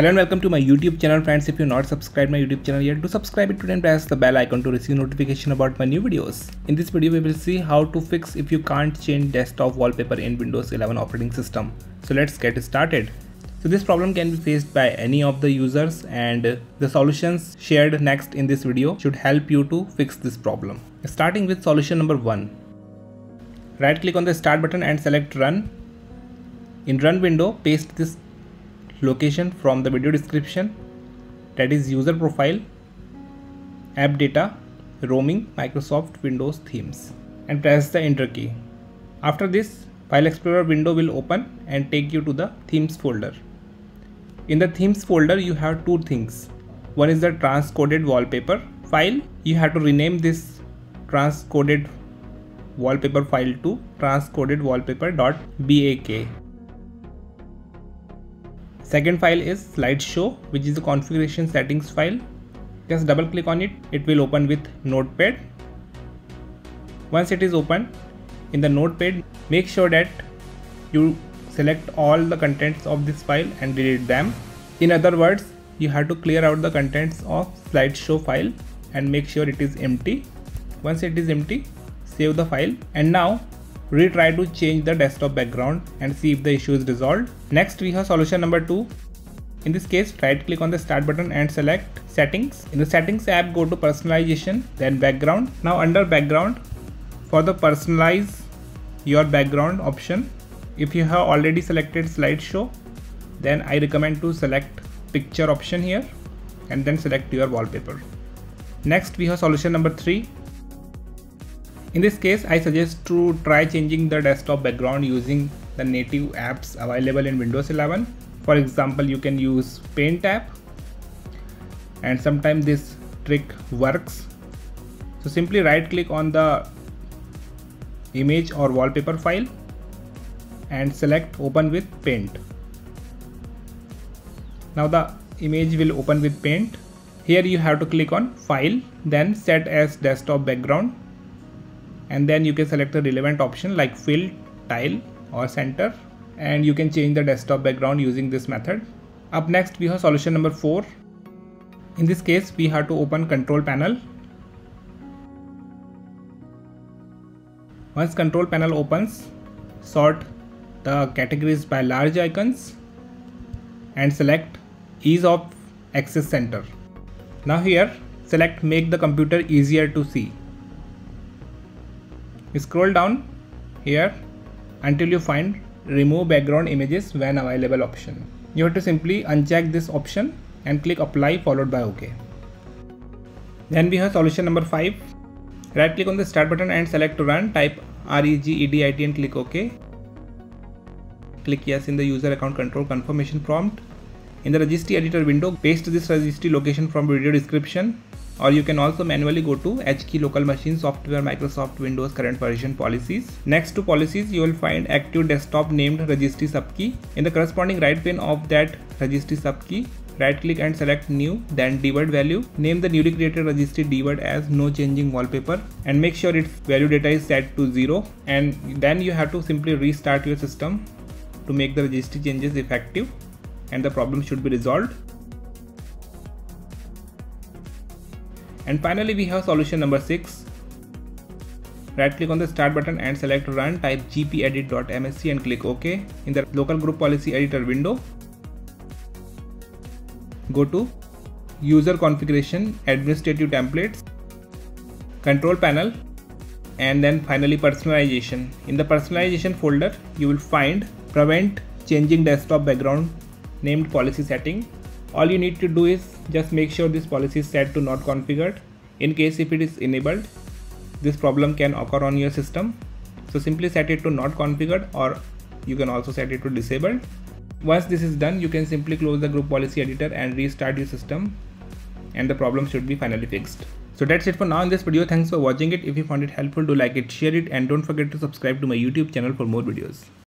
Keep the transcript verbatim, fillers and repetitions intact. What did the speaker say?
Hello and welcome to my YouTube channel, friends. If you're not subscribed my YouTube channel yet, do subscribe it today and press the bell icon to receive notification about my new videos. In this video we will see how to fix if you can't change desktop wallpaper in Windows eleven operating system. So let's get started. So this problem can be faced by any of the users, and the solutions shared next in this video should help you to fix this problem. Starting with solution number one. Right click on the start button and select run. In run window, paste this location from the video description, that is user profile, AppData, roaming, Microsoft Windows themes, and press the enter key. After this, File Explorer window will open and take you to the themes folder. In the themes folder you have two things. One is the transcoded wallpaper file. You have to rename this transcoded wallpaper file to transcoded wallpaper.bak. Second file is slideshow, which is the configuration settings file. Just double click on it, it will open with Notepad. Once it is open, in the Notepad, make sure that you select all the contents of this file and delete them. In other words, you have to clear out the contents of slideshow file and make sure it is empty. Once it is empty, save the file, and now retry to change the desktop background and see if the issue is resolved. Next we have solution number two. In this case, right click on the start button and select settings. In the settings app, go to personalization, then background. Now under background, for the personalize your background option, if you have already selected slideshow, then I recommend to select picture option here and then select your wallpaper. Next we have solution number three. In this case, I suggest to try changing the desktop background using the native apps available in Windows eleven. For example, you can use Paint app, and sometimes this trick works. So simply right click on the image or wallpaper file and select open with Paint. Now the image will open with Paint. Here you have to click on file, then set as desktop background, and then you can select the relevant option like fill, tile or center, and you can change the desktop background using this method. Up next we have solution number four. In this case we have to open control panel. Once control panel opens, sort the categories by large icons and select ease of access center. Now here select make the computer easier to see. Scroll down here until you find remove background images when available option. You have to simply uncheck this option and click apply followed by OK. Then we have solution number five. Right click on the start button and select to run, type regedit and click OK. Click yes in the user account control confirmation prompt. In the registry editor window, paste this registry location from video description, or you can also manually go to H key local machine software Microsoft Windows current version policies. Next to policies, you will find active desktop named registry subkey. In the corresponding right pane of that registry subkey, right click and select new, then dword value. Name the newly created registry dword as no changing wallpaper and make sure its value data is set to zero, and then you have to simply restart your system to make the registry changes effective, and the problem should be resolved. And finally we have solution number six. Right click on the start button and select run, type gpedit.msc and click OK. In the local group policy editor window, go to user configuration, administrative templates, control panel, and then finally personalization. In the personalization folder you will find prevent changing desktop background named policy setting. All you need to do is just make sure this policy is set to not configured. In case if it is enabled, this problem can occur on your system. So simply set it to not configured, or you can also set it to disabled. Once this is done, you can simply close the group policy editor and restart your system, and the problem should be finally fixed. So that's it for now in this video. Thanks for watching it. If you found it helpful, do like it, share it, and don't forget to subscribe to my YouTube channel for more videos.